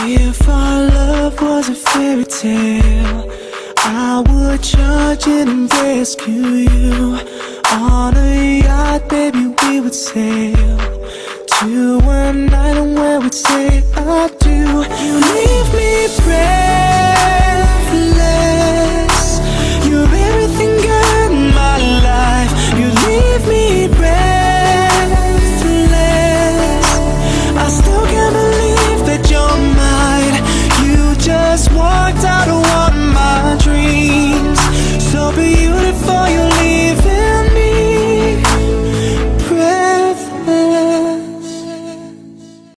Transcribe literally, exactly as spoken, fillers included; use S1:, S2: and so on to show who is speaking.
S1: If our love was a fairy tale, I would charge in and rescue you. On a yacht, baby, we would sail to an island where we'd say I do. You leave me breathing